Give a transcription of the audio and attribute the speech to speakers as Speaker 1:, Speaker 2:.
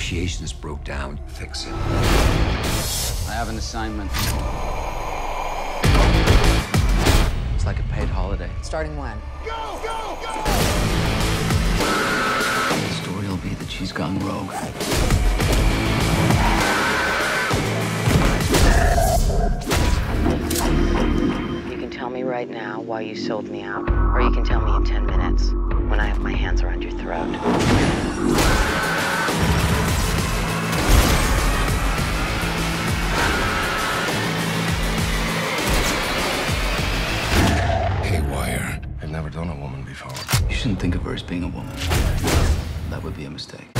Speaker 1: Negotiations broke down. Fix it.
Speaker 2: I have an assignment. It's like a paid holiday.
Speaker 3: Starting when?
Speaker 4: Go, go, go!
Speaker 2: The story will be that she's gone rogue.
Speaker 3: You can tell me right now why you sold me out, or you can tell me in 10 minutes when I have my hands around your throat.
Speaker 1: Haywire. I've never done a woman before.
Speaker 2: You shouldn't think of her as being a woman. That would be a mistake.